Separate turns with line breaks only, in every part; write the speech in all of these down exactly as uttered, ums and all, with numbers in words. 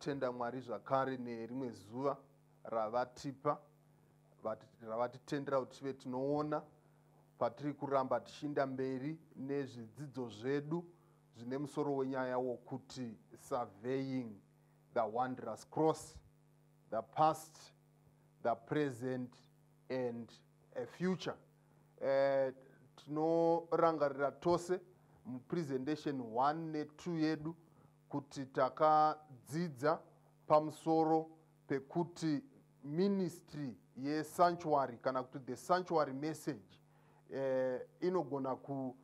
kutenda Mwari zvakare nerimwe zuva ravatipa ravatitendera kuti tive tinoona patiri kuramba tichienda mberi nezvidzidzo zvedu zvine musoro wenyaya wokuti surveying the wondrous cross, the past, the present and a future. Uh, tinorangarira tose mupresentation one ne two yedu kuti takadzidza pamusoro pekuti ministry yesanctuary kana kuti the sanctuary message eh, inogona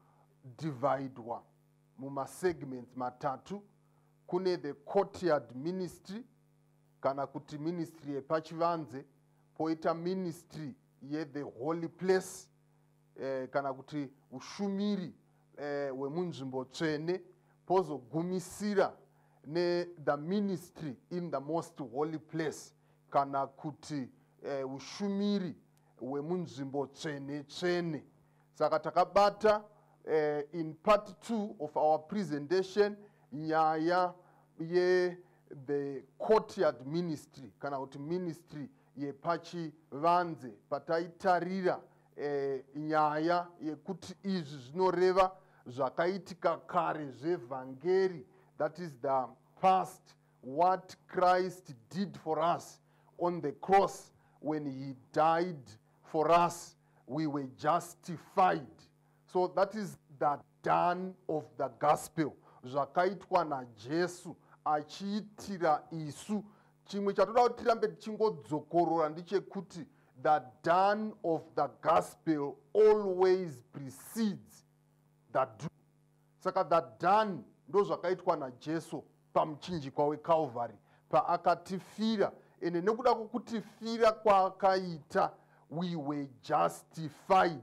kudividwa mumasegments matatu. Kune the courtyard ministry kana kuti ministry yepachivanze, poita ministry ye the holy place eh, kana kuti ushumiri eh, wemunzvimbo tsvene, pozogumisira ne the ministry in the most holy place kana kuti eh, ushumiri wemunzvimbo tsvene tsvene. Saka takabata eh, in part two of our presentation nyaya ye the courtyard ministry kana kuti ministry yepachivanze, pataitarira eh, nyaya yekuti izvi zvinoreva zvakaitika kare zvevhangeri, that is the past, what Christ did for us on the cross when he died for us, we were justified. So that is the done of the gospel. Zvakaitwa na Jesu achiitira isu. Chimwe chatoda kuti tirambe tichingodzokorora ndechekuti the done of the gospel always precedes the do. Saka the done ndo zvakaitwa na Jesu pamuchinjikwa weCalvary paakatifira, ene nekuda kwokutifira kwaakaita we were justified,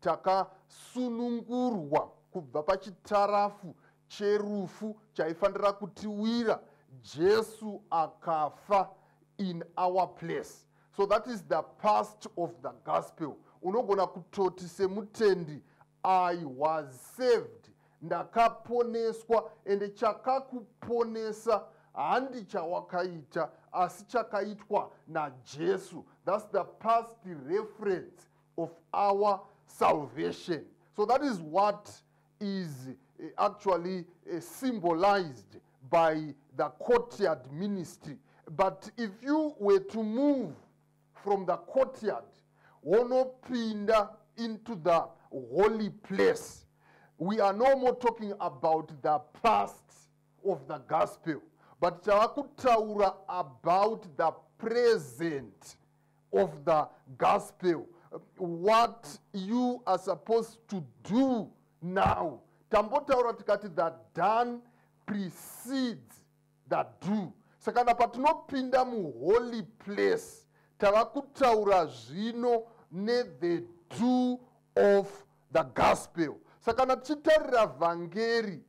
takasunungurwa kubva pachitarafu cherufu chaifanira kutiwira. Jesu akafa in our place. So that is the past of the gospel. Unogona kutoti semutendi, I was saved, ndakaponeswa, ende chakakuponesa handi chawakaita asi chakaitwa na Jesu. That's the past reference of our salvation. So that is what is actually uh, symbolized by the courtyard ministry. But if you were to move from the courtyard wonopinda into the holy place, we are no more talking about the past of the gospel, but tavakutaura about the present of the gospel, what you are supposed to do now. Tambotaura tikati the done precedes the do. Sakana patinopinda mu holy place, tavakutaura zvino ne the do of the gospel. Sakana tichitarira vhangeri,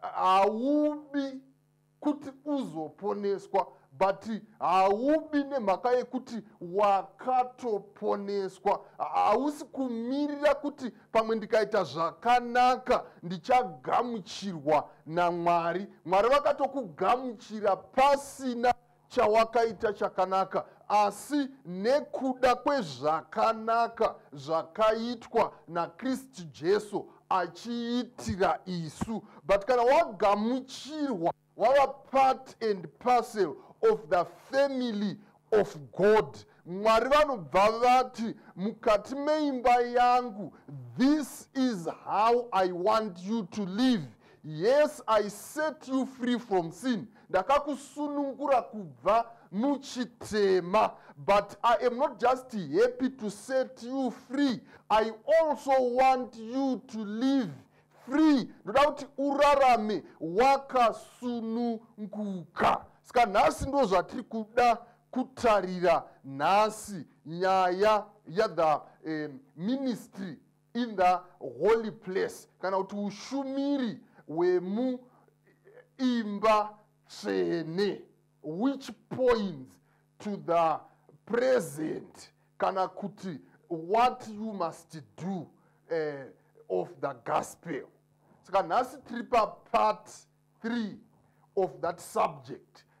haubi kuti uzoponeswa, but haubi nemhaka yekuti wakatoponeswa. Hausi kumirira kuti pamwe ndikaita zvakanaka ndichagamuchirwa naMwari. Mwari vakatokugamuchira pasina chawakaita chakanaka, asi nekuda kwezvakanaka zvakaitwa naKristu Jesu achiitira isu. But kana wagamuchirwa, wava part and parcel of the family of God, Mwari vanobva vati mukati meimba yangu, this is how I want you to live. Yes, I set you free from sin. Ndakakusunungura kubva muchitema, but I am not just happy to set you free. I also want you to live free. Ndoda kuti urarame wakasununguka. Saka nhasi ndo zvatiri kuda kutarira nhasi, nyaya ya the um, ministry in the holy place, kana kuti ushumiri wemu imba tsvene, which points to the present, kana kuti what you must do uh, of the gospel. Saka nhasi tiri pa part three of that subject.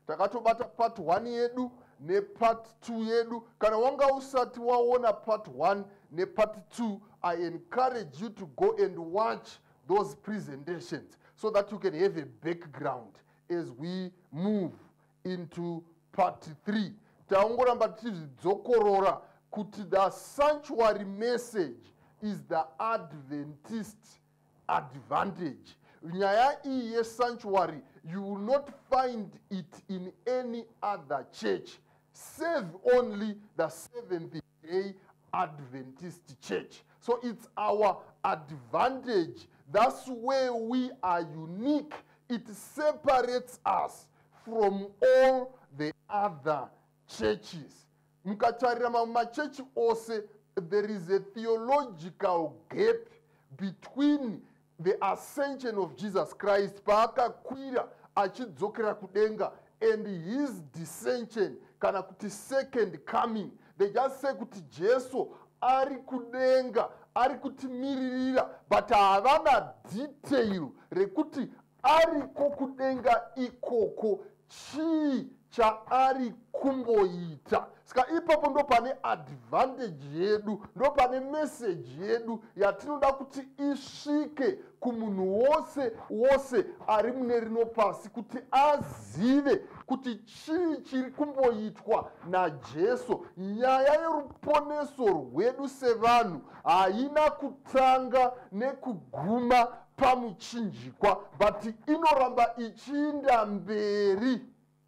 takatobata part one yedu nepart two yedu. Kana wanga usati waona part one nepart two, I encourage you to go and watch those presentations so that you can have a background as we move into part three. Taongoramba tichidzokorora kuti the sanctuary message is the Adventist advantage. Nyaya iyi yesanctuary, you will not find it in any other church save only the Seventh-day Adventist church. So it's our advantage. That's where we are unique. It separates us from all the other churches. Mukatarira mamachechi ose, there is a theological gap between the ascension of Jesus Christ paakakwira achidzokera kudenga and his descension kana kuti second coming. They just say kuti Jesu ari kudenga, ari kutimiririra, but havana detail rekuti ariko kudenga ikoko chii chaari kumboita. Saka ipapo ndo pane advantage yedu, ndo pane message yedu yatinoda kuti isvike kumunhu wose wose ari mune rino pasi, kuti azive kuti chii chiri kumboitwa naJesu. Nyaya yeruponeso rwedu sevanhu haina kutanga nekuguma pamuchinjikwa, but inoramba ichiinda mberi.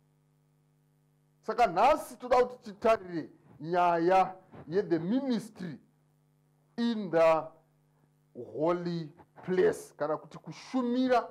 Saka nhasi toda kuti titarire nyaya ye the ministry in the holy place, kana kuti kushumira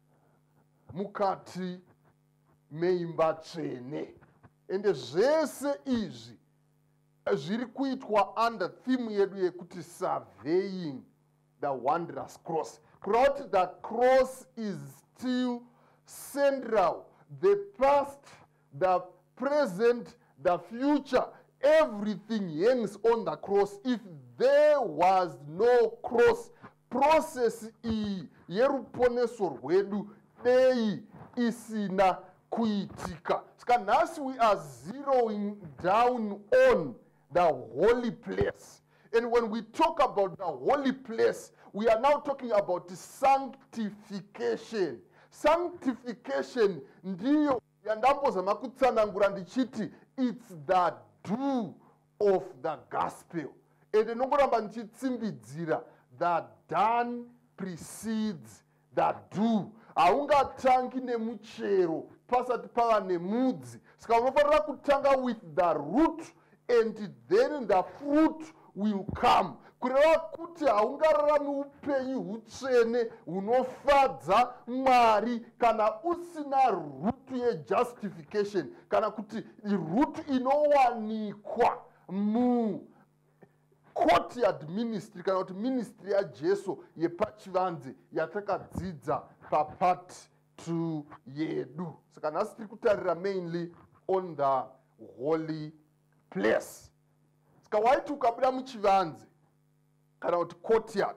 mukati meimba tsvene. Ende zvese izvi zviri kuitwa under theme yedu yekuti surveying the wondrous cross. Kureva kuti the cross is still central. The past, the present, the future, everything hangs on the cross. If there was no cross, process iyi yeruponeso rwedu dei isina kuitika. Saka nhasi we are zeroing down on the holy place. And when we talk about the holy place, we are now talking about sanctification. Sanctification ndiyo yandambozama kutsanangura ndichiti it's the do of the gospel. Ende nongoramba ndichitsimbidzira, the done precedes the do. Haungatangi nemuchero pasati pava nemudzi. Saka unofanira kutanga with the root and then the fruit will come. Kureva kuti haungararami upenyu hutsvene hunofadza Mwari kana usina root yejustification, kana kuti root inowanikwa mu courtyard ministry kana kuti ministry yaJesu yepachivanze yatakadzidza papart two yedu. Saka nhasi tiri kutarira mainly on the holy place. Saka waiti ukabuda muchivanze kana kuti courtyard,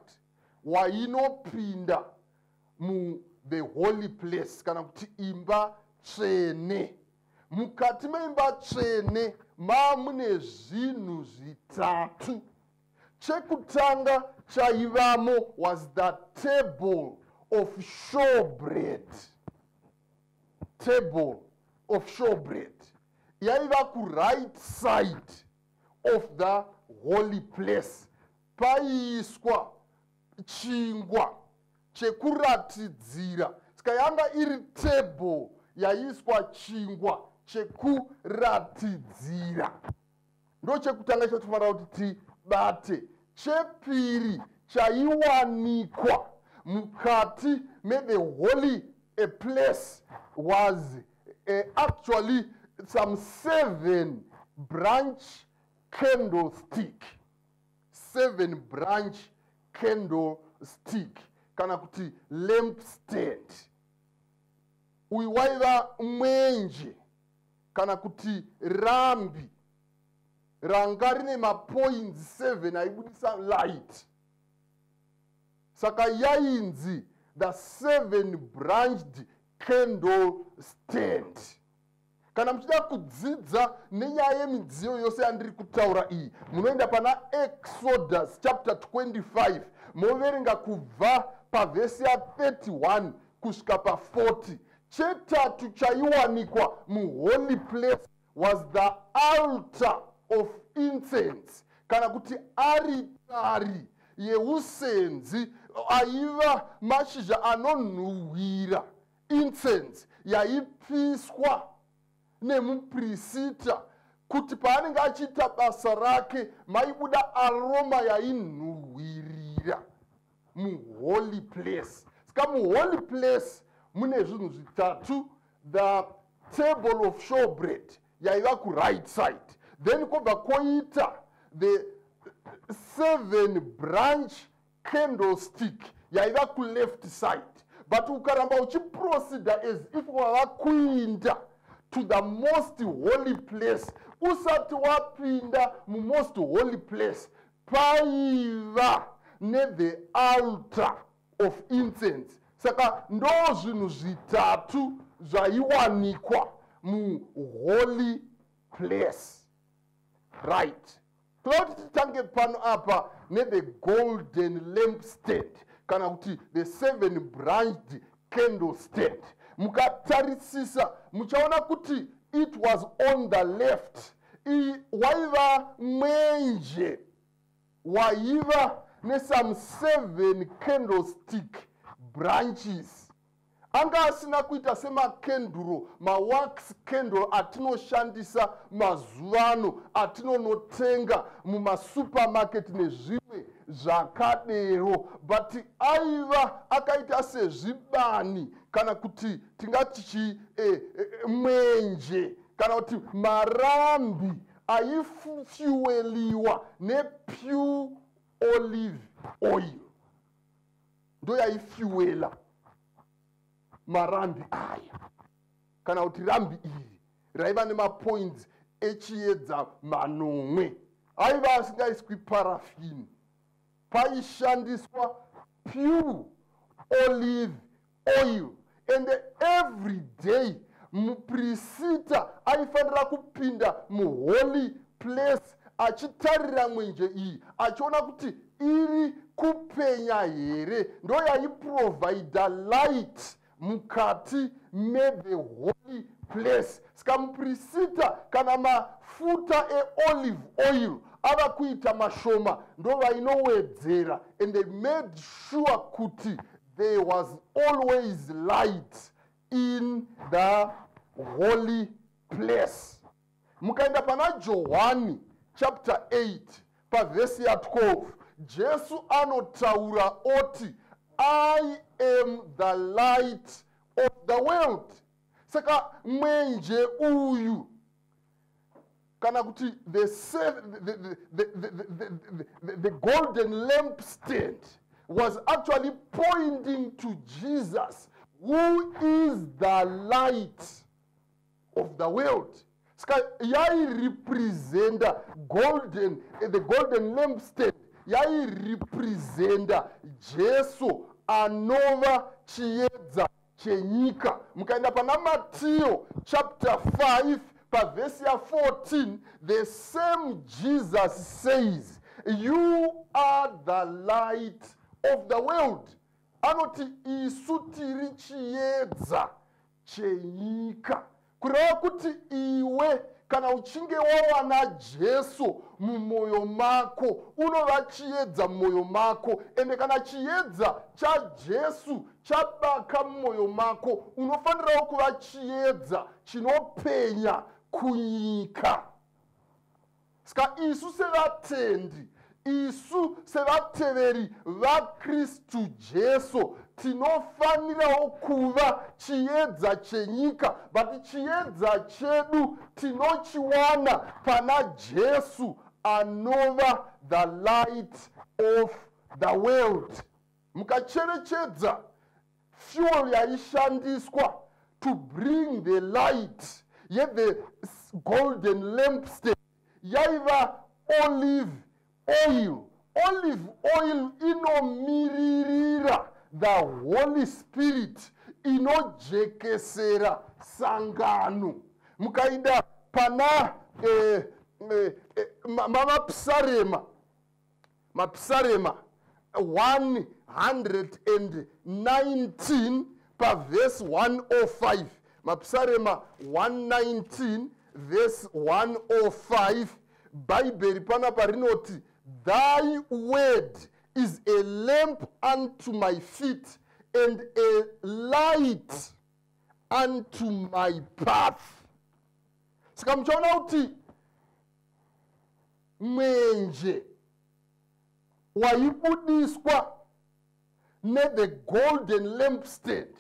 wainopinda mu the holy place kana kuti imba tsvene. Mukati meimba tsvene mamune zvinhu zvitatu. Chekutanga chaivamo was the table of showbread. Table of showbread yaiva ku right side of the holy place. Paiiswa chingwa chekuratidzira. Saka yanga iri table yaiswa chingwa chekuratidzira. Ndo chekutanga chatofanira kuti tibate. Chepiri chaiwanikwa mukati me the holy a place was uh, actually some seven branch candlestick. Seven branch candlestick kana kuti lampstand. Uyu waiva mwenje kana kuti rambi ranga rine mapoints seven aibudisa light. Saka yainzi the seven branched candle stand. Kana muchida kudzidza nenyaya yemidziyo yose yandiri kutaura iyi, munoenda pana Exodus chapter twenty-five, moverenga kubva pavhesi ya thirty-one kusvika pa forty. Chetatu chaiwanikwa muholy place was the altar of incense, kana kuti aritari yeusenzi aiva mashizha anonhuhwira, incense yaipiswa nemuprista kuti paanenge achiita basa rake maibuda aroma yainhuhwirira muholy place. Saka muholy place mune zvinhu zvitatu: the table of showbread yaiva ku right side, then kobva koita the seven branch candlestick yaiva ku left side. But ukaramba uchiproceda as if wava kuinda to the most holy place, usati wapinda mu most holy place paiva ne the altar of incense. Saka ndo zvinhu zvitatu zvaiwanikwa mu holy place. Right. Toda titange pano apa ne the golden lampstand, kana kuti the seven branched candlestand. Mukatarisisa muchaona kuti it was on the left. I waiva mwenje waiva ne some seven candlestick branches. Anga asina kuita sema kenduro, ma wax candle atinoshandisa mazuvano, atinonotenga muma supermarket nezvimwe zvakadero, but aiva akaita sezvibani, kana kuti tingati chi eh, eh, mwenje, kana kuti marambi aifueliwa ne pure olive oil. Ndo yaifuela marambi aya, kana kuti rambi iri raiva nemapoints echiedza manomwe. Aiva asingaiswi parafini, paishandiswa pure olive oil. And every day muprista aifanira kupinda muholy place achitarira mwenje iyi, achiona kuti iri kupenya here. Ndo yaiprovide light mukati me the holy place. Saka muprista kana mafuta e olive oil ava kuita mashoma ndo vainowedzera, and they made sure kuti there was always light in the holy place. Mukaenda pana Johani chapter eight pa verse ya twelve, Jesu anotaura oti I am the light of the world. Saka mwenje uyu, kana kuti the, the, the, the, the, the, the golden lampstand was actually pointing to Jesus, who is the light of the world. Saka yai representa golden, the golden lampstand yai representa Jesu anova chiedza chenyika. Mukaenda pana Matthew chapter five pa verse ya fourteen, the same Jesus says, you are the light of the world. Anoti isu tiri chiedza chenyika. Kureva kuti iwe kana uchinge wawana Jesu mumoyo mako, unova chiedza mumoyo mako. Ende kana chiedza cha Jesu chabaka mumoyo mako, unofanira kuva chiedza chinopenya kunyika. Saka isu sevatendi, isu sevateveri vaKristu Jesu, tinofanirawo kuva chiedza chenyika, but chiedza chedu tinochiwana pana Jesu anova the light of the world. Mukacherechedza fuel yaishandiswa to bring the light, yet the golden lampstand yaiva olive oil. Olive oil inomiririra the Holy Spirit, inojekesera sangano. mukaenda pana eh, eh, eh, mavapsarema mapsarema one hundred nineteen pavhesi one oh five, mapsarema one nineteen verse one oh five, bhaibheri panapa rinoti, thy word is a lamp unto my feet and a light unto my path. Saka muchaona kuti mwenje waibudiswa ne-the golden lampstand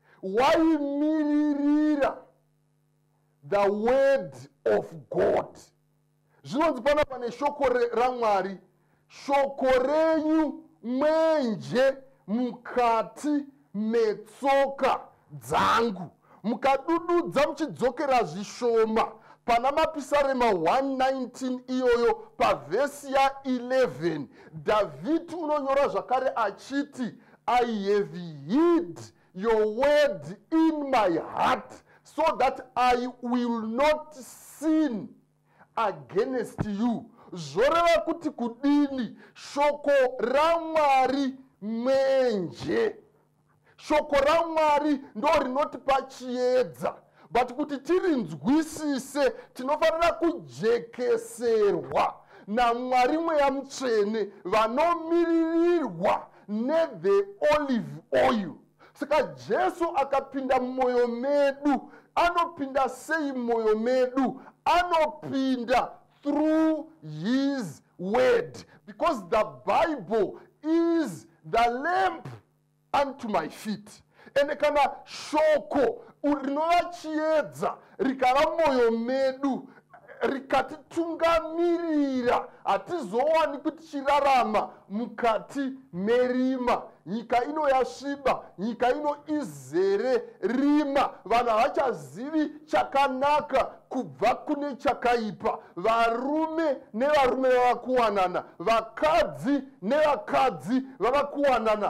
waimiririra the word of God. Zvinonzi pana pane shoko raMwari, shoko renyu mwenje mukati metsoka dzangu. Mukadududza muchidzokera zvishoma pana mapisarema one nineteen iyoyo pavhesi ya eleven, Dhavhidhi unonyora zvakare achiti, I have hid your word in my heart so that I will not sin against you. Zvoreva kuti kudini, shoko raMwari mwenje. Shoko raMwari ndo rinotipa chiedza, but kuti tirinzwisise tinofanira kujekeserwa naMwari mweya mutsvene vanomiririrwa ne-the olive oil. Saka Jesu akapinda mumwoyo medu, anopinda sei mumwoyo medu? Anopinda through his word, because the Bible is the lamp unto my feet. Ende kana shoko rinova chiedza rikava mumwoyo medu, rikatitungamirira, hatizowani kuti chirarama mukati merima. Nyika ino yasviba, nyika ino izere rima, vanhu havachazivi chakanaka kubva kune chakaipa. Varume nevarume vava kuwanana, vakadzi nevakadzi vava kuwanana.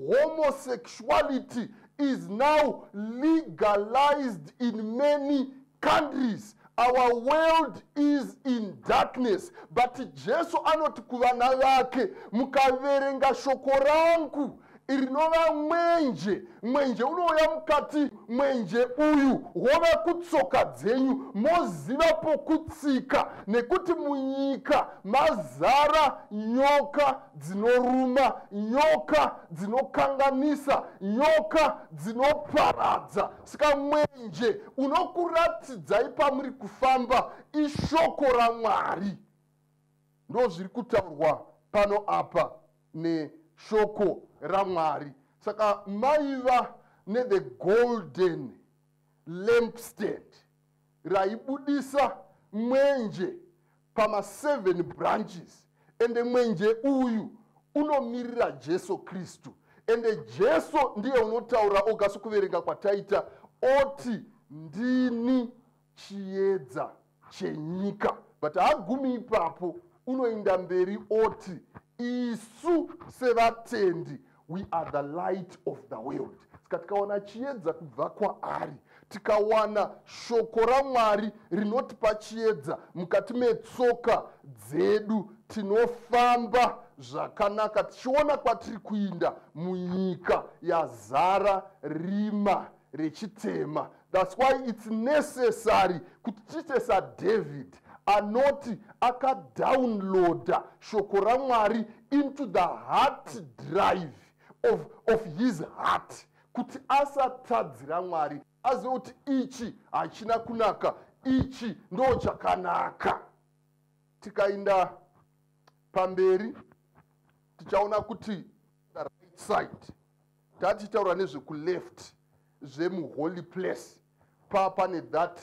Homosexuality is now legalized in many countries. Our world is in darkness, but Jesu anoti kuvana vake, mukaverenga shoko rangu rinova mwenje, mwenje unouya mukati, mwenje uyu hova kutsoka dzenyu, moziva pokutsika, nekuti munyika mazara nyoka dzinoruma, nyoka dzinokanganisa, nyoka dzinoparadza. Saka mwenje unokuratidzai pamuri kufamba ishoko raMwari. Ndo zviri kutaurwa pano apa neshoko raMwari. Saka maiva ne-the golden lampstand raibudisa mwenje pama seven branches, ende mwenje uyu unomirira Jesu Kristu. Ende Jesu ndiye unotaura oga sokuverenga kwataita, oti ndini chiedza chenyika. But hagumi ipapo, unoenda mberi oti, isu sevatendi, we are the light of the world. Saka tikawana chiedza kubva kwaari, tikawana shoko raMwari rinotipa chiedza mukati metsoka dzedu, tinofamba zvakanaka tichiona kwatiri kuinda munyika yazara rima rechitema. That's why it's necessary kuti tiite saDavid anoti akadownloada shoko raMwari into the heart drive of, of his heart, kuti asatadzira Mwari, azive kuti ichi hachina kunaka, ichi ndo chakanaka. Tikainda pamberi tichaona kuti the right side, tatitaura nezvekuleft zvemuholy place, pa pane that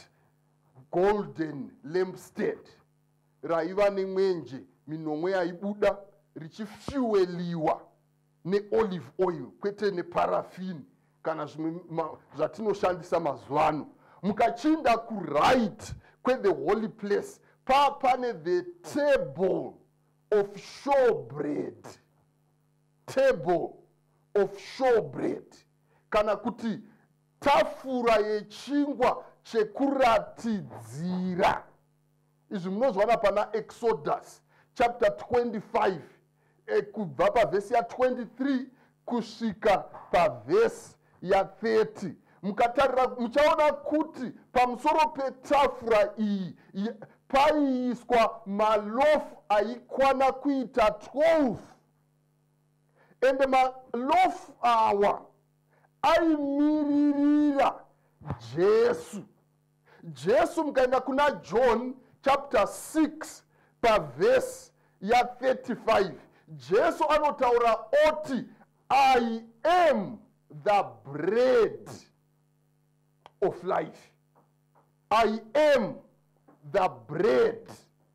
golden lampstand raiva nemwenje minomwe yaibuda richifueliwa neolive oil, kwete neparafini kana zvatinoshandisa mazuva ano. Mukachinda kuright kwethe holy place, pa pane the table of showbread, table of showbread, kana kuti tafura yechingwa chekuratidzira. Izvi munozviona pana Exodus chapter twenty-five eh, kubva pavhesi ya twenty-three kusvika pavhesi ya thirty. Mukatarira muchaona kuti pamusoro petafura iyi paiiswa malofu aikwana kuita twelve. Ende malofu awa aimiririra Jesu. Jesu mukaenda kuna John chapter six pavhesi ya thirty-five. Jesu anotaura oti I am the bread of life. I am the bread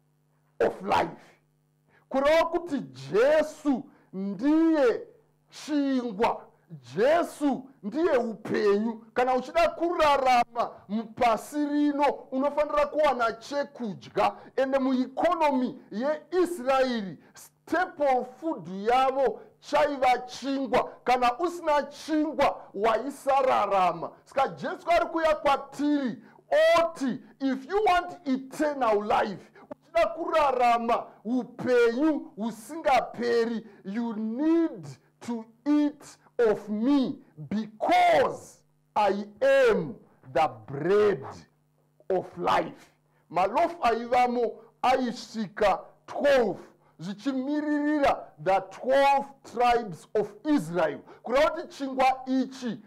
of life. Kureva kuti Jesu ndiye chingwa, Jesu ndiye upenyu. Kana uchida kurarama mupasi rino unofanira kuwana chekudya. Ende mueconomy yeIsraeri staple food yavo chaiva chingwa. Kana usina chingwa waisararama. Saka Jesu ari kuya kwatiri oti if you want eternal life, uchida kurarama upenyu usingaperi, you need to eat of me because I am the bread of life. Malofu aivamo aisvika twelve zvichimiririra the twelve tribes of Israel. Kureva kuti chingwa ichi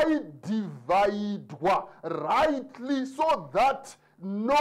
chaidivhaidwa rightly so that no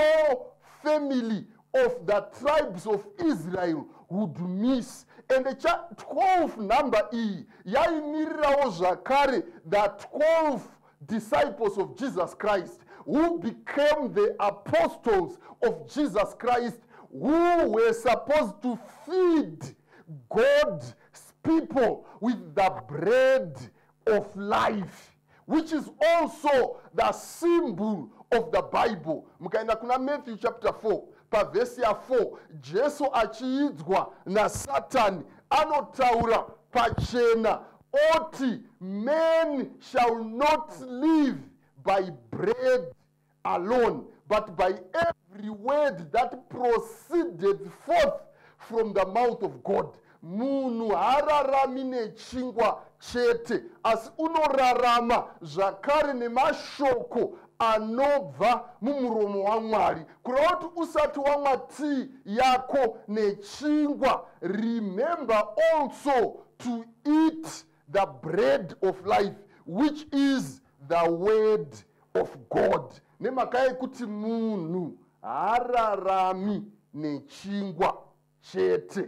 family of the tribes of Israel would miss. And the twelve number iyi yaimirirawo zvakare the twelve disciples of Jesus Christ who became the apostles of Jesus Christ, who were supposed to feed God's people with the bread of life, which is also the symbol of the Bible. Mukaenda kuna Matthew chapter four pavhesi ya four, Jesu achiidzwa na Satani anotaura pachena oti men shall not live by bread alone, but by every word that proceeded forth from the mouth of God. Munhu hararami nechingwa chete, asi unorarama zvakare nemashoko anobva mumuromo waMwari. Kureva kuti usati wamwa tii yako nechingwa, remember also to eat the bread of life, which is the word of God. Nemhaka yekuti munhu hararami nechingwa chete.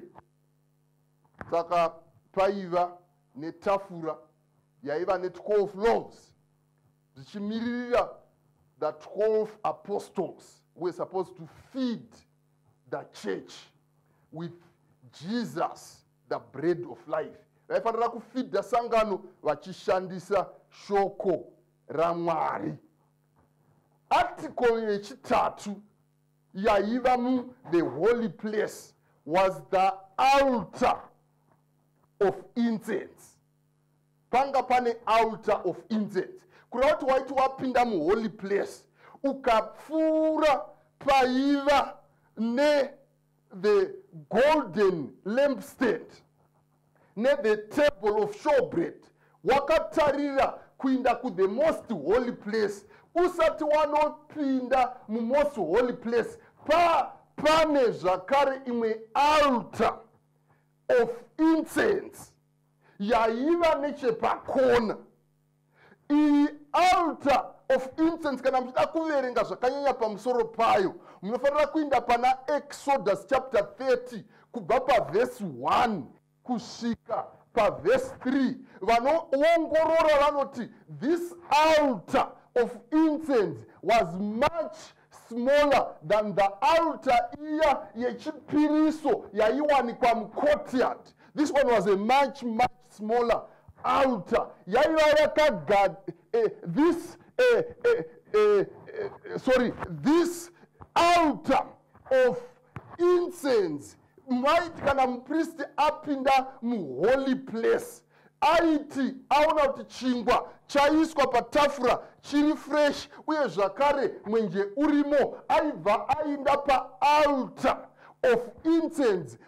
Saka paiva netafura yaiva ne-twelve loaves zvichimiririra the twelve apostles who were supposed to feed the church with Jesus, the bread of life. Vaifanira kufidha sangano vachishandisa shoko raMwari. Article yechitatu yaiva mu the holy place was the altar of incense. Panga pane altar of incense. Kureva kuti waiti wapinda mu holy place ukapfuura paiva ne the golden lampstand ne the table of showbread, wakatarira kuinda ku the most holy place. Usati wanopinda mu most holy place pa pane zvakare imwe altar of incense yaiva nechepakona. Iyi altar of incense, kana muchida kuverenga zvakanyanya pamusoro payo, munofanira kuinda pana Exodus chapter thirty kubva pavhesi one kusvika pavhesi three. Vanoongorora vanoti this altar of incense was much smaller than the altar iya yechipiriso yaiwanikwa mucourtyard. This one was a much much smaller altar. Yaiva yakagad uh, this uh, uh, uh, uh, sorry this altar of incense might kana mupristi apinda mu holy place aiti aona kuti chingwa chaiswa patafura chiri fresh uye zvakare mwenje urimo, aibva aenda paaltar of incense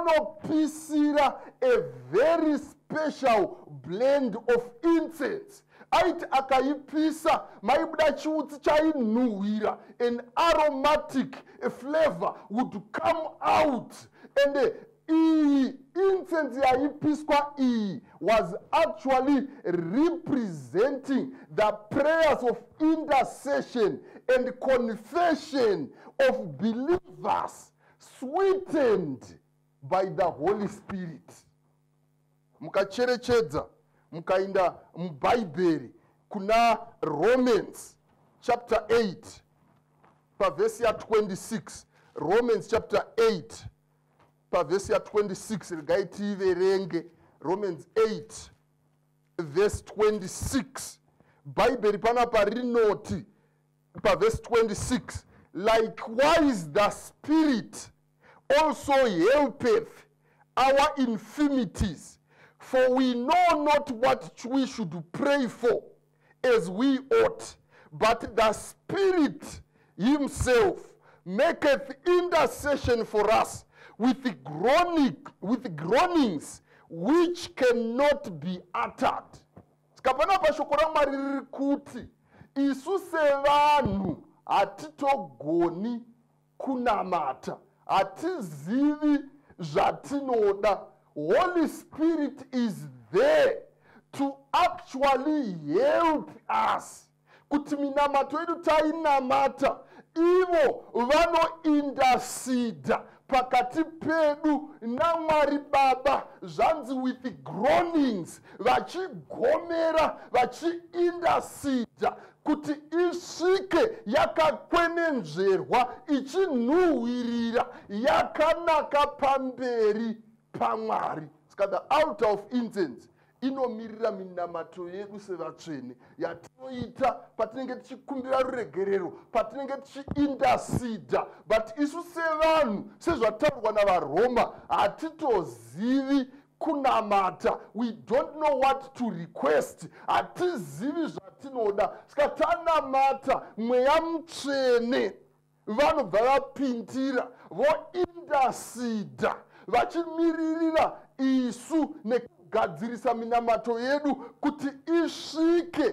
onopisira a very special blend of incense. Aiti akaipisa maibuda chiutsi chainhuhwira, an aromatic flavor would come out. And iyi incense yaipiswa iyi was actually representing the prayers of intercession and confession of believers sweetened by the Holy Spirit. Mukacherechedza mukainda mubhaibheri kuna Romans chapter eight pavhesi ya twenty-six. Romans chapter eight pavhesi ya twenty-six. Regai tiverenge Romans eight verse twenty-six. Bhaibheri panapa rinoti pavhesi twenty-six, likewise the Spirit also helpeth our infirmities, for we know not what we should pray for as we ought, but the Spirit himself maketh intercession for us with groaning, with groanings which cannot be uttered. Skapana pa shoko ra Mwari riri kuti isu sevanhu hatitogoni kunamata, hatizivi zvatinoda. Holy Spirit is there to actually help us kuti minamato yedu tainamata ivo vanointercede pakati pedu naMwari Baba, zvanzi with groanings, vachigomera vachiintercede kuti isvike yakakwenenzverwa ichinhuhwirira yakanaka pamberi paMwari. Saka the altar of incense inomirira minamato yedu sevatsvene yatinoita patinenge tichikumbira ruregerero, patinenge tichiintercede. But isu sevanhu sezvataurwa navaRoma hatitozivi kunamata. We don't know what to request. Hatizivi zvatinoda. Saka tanamata mweya mutsvene vanobva vapindira vointercede vachimiririra isu nekugadzirisa minamato yedu kuti isvike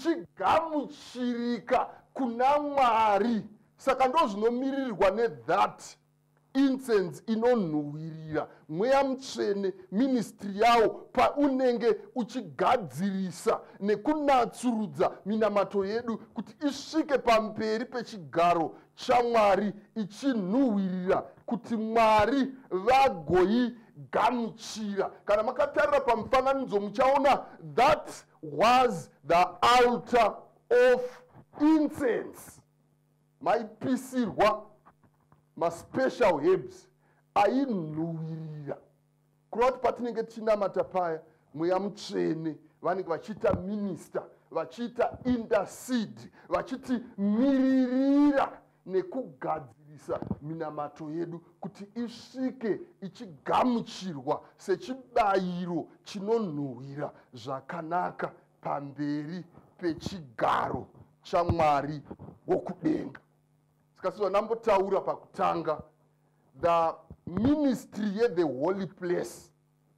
ichigamuchirika kuna Mwari. Saka ndo zvinomirirwa nethat incense inonhuhwirira, mweya mutsvene, ministry yawo paunenge uchigadzirisa nekunatsurudza minamato yedu kuti isvike pamberi pechigaro chaMwari ichinhuhwirira kuti Mwari vagoigamuchira. Kana makatarira pamufananidzo muchaona that was the altar of incense. Maipisirwa ma-special herbs ainhuhwirira kureva kuti patinenge tichinamata paya mweya mutsvene vanenge vachiita minister, vachiita intercede, vachiti miririra nekugadzirisa minamato yedu kuti isvike ichigamuchirwa sechibayiro chinonhuhwira zvakanaka pamberi pechigaro chaMwari wokudenga. Saka sezvanambotaura pakutanga, the ministry ye the holy place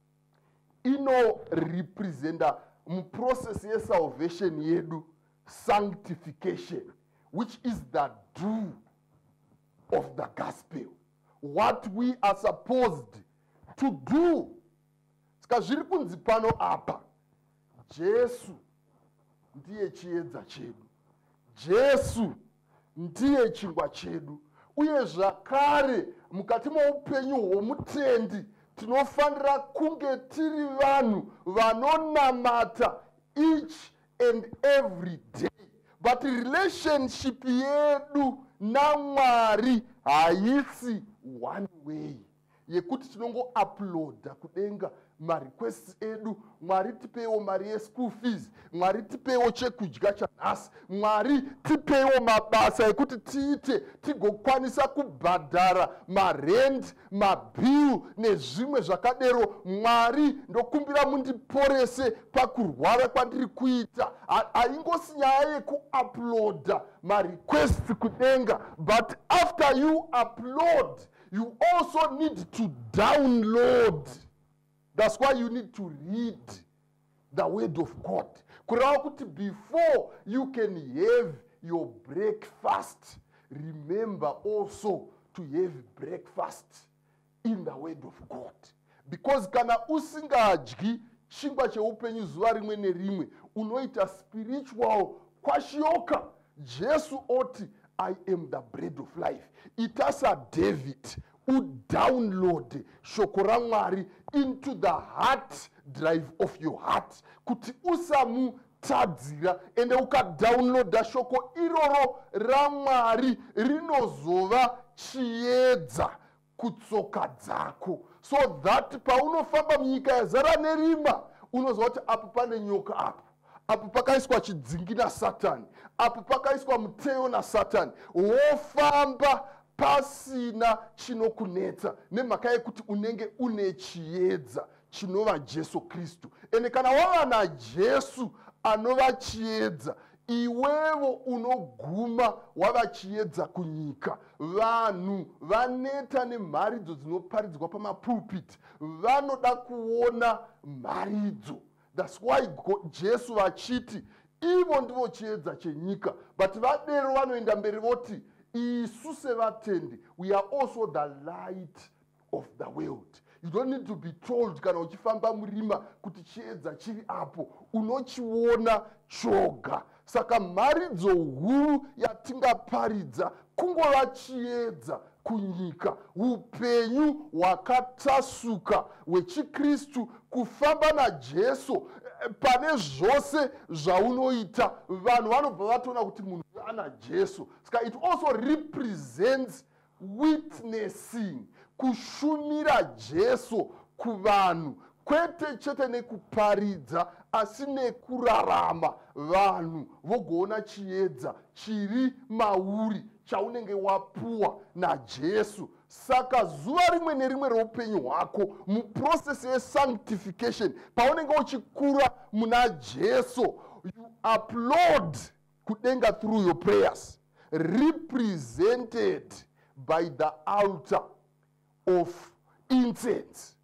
inorepresenta muprocess yesalvation yedu sanctification, which is the do of the gospel, what we are supposed to do. Saka zviri kunzi pano apa, Jesu ndiye chiedza chedu, Jesu ndiye chingwa chedu, uye zvakare mukati moupenyu hwomutendi tinofanira kunge tiri vanhu vanonamata each and every day. But relationship yedu naMwari haisi one way yekuti tinongo uploada kudenga marequests edu. Mwari tipeiwo mari yeschool fees. Mwari tipeiwo chekudya chanhasi. Mwari tipeiwo mabasa ekuti tiite tigokwanisa kubhadhara marent, mabill nezvimwe zvakadero. Mwari ndokumbira mundiporese pakurwara kwandiri kuita. Haingosi nyaya yekuuploada marequests kudenga, but after you upload, you also need to download. That's why you need to read the word of God. Kurava kuti before you can have your breakfast, remember also to have breakfast in the word of God. Because kana usingadyi chingwa cheupenyu zuva rimwe nerimwe, unoita spiritual kwashoka. Jesu oti, I am the bread of life. Itasa David who download shoko raMwari into the heart drive of your heart. Kuti usamu tadzira ende ukadownloada shoko iroro raMwari rinozova chiedza kutsoka dzako. So that paunofamba munyika yazara nerima, unoziva kuti apo pane nyoka apo. Apo pakaiswa chidzingi naSatani. Apo pakaiswa muteo naSatani. Wofamba pasina chinokunetsa nemhaka yekuti unenge une chiedza chinova Jesu Kristu. Ende kana wava naJesu anova chiedza, iwevo unoguma wava chiedza kunyika. Vanhu vaneta nemharidzo dzinoparidzwa pamapulpit, vanoda kuona mharidzo. That's why Jesu vachiti ivo ndivo chiedza chenyika, but vadero vanoenda mberi voti isu sevatendi, we are also the light of the world. You don't need to be told kana uchifamba murima kuti chiedza chiri apo, unochiona choga. Saka mharidzo huru yatingaparidza kungova chiedza kunyika, upenyu hwakatasuka hwechikristu, kufamba naJesu pane zvose zvaunoita. Vanhu vanobva vatoona kuti munhu ana Jesu. Saka it also represents witnessing, kushumira Jesu kuvanhu, kwete chete nekuparidza asi nekurarama. Vanhu vogoona chiedza chiri mauri chaunenge wapuwa naJesu. Saka zuva rimwe nerimwe roupenyu hwako muprocess yesanctification, paunenge uchikura muna Jesu, you upload kudenga through your prayers, represented by the altar of incense.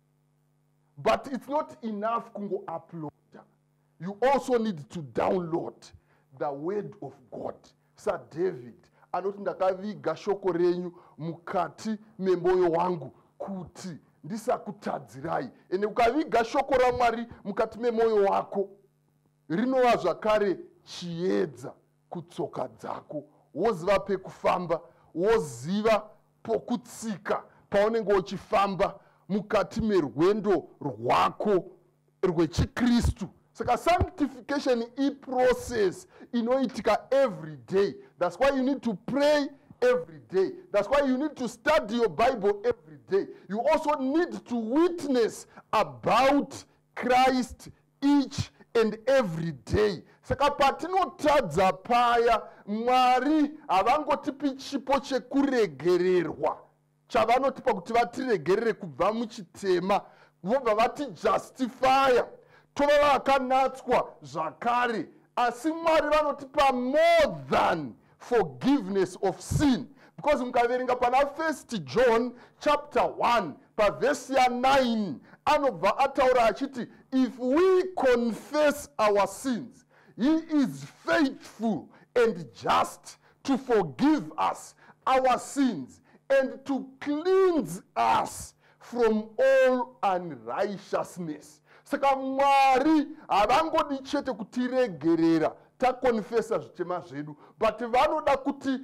But it's not enough kungo upload. You also need to download the word of God. Sir David anoti ndakaviga shoko renyu mukati memwoyo wangu kuti ndisakutadzirai. Ende ukaviga shoko raMwari mukati memwoyo wako, rinova zvakare chiedza kutsoka dzako. Woziva pekufamba, woziva pokutsika paunenge uchifamba mukati merwendo rwako rwechikristu. Saka sanctification is process inoitika every day. That's why you need to pray every day. That's why you need to study your Bible every day. You also need to witness about Christ each and every day. Saka patinotadza paya, Mwari havangotipi chipo chekuregererwa chavanotipa kuti vatiregerere kubva muchitema, vobva vati justifya, tova vakanatswa zvakare. Asi Mwari vanotipa more than forgiveness of sin. Because mukaverenga pana First John chapter one pavesi ya nine, anobva ataura achiti, if we confess our sins, he is faithful and just to forgive us our sins and to cleanse us from all unrighteousness. Saka Mwari havangodi chete kutiregerera takonfesa zvitema zvedu, but vanoda kuti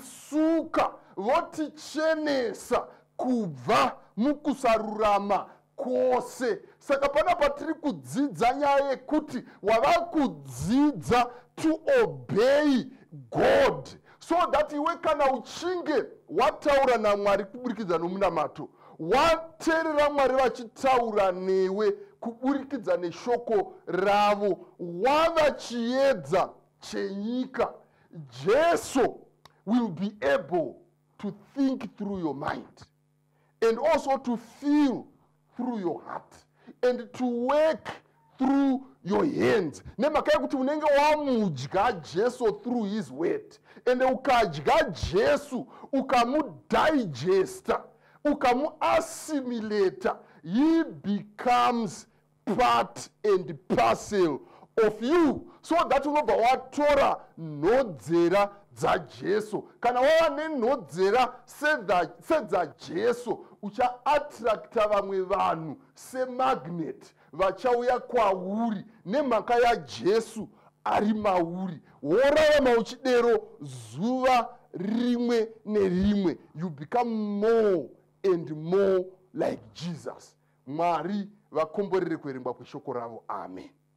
suka votichenesa kubva mukusarurama kwose. Saka pana patiri kudzidza nyaya yekuti wava kudzidza to obey God, so that iwe kana uchinge wataura naMwari kuburikidza nomunamato, wateerera Mwari vachitaura newe kuburikidza neshoko ravo wava chiedza chenyika. Jesu will be able to think through your mind and also to feel through your heart and to work through your hands. Nemhaka yekuti unenge wamudya Jesu through his word, and ukadya Jesu ukamudigesta ukamuassimilata, he becomes part and parcel of you, so that unobva watora nhodzera dzaJesu. Kana wava nenhodzera sedzaJesu, uchaattracta vamwe vanhu semagnet, vachauya kwauri nemhaka yaJesu ari mauri. Worarama uchidero zuva rimwe nerimwe, you become more and more like Jesus. Mwari vakomborere kuverengwa kweshoko ravo. Amen.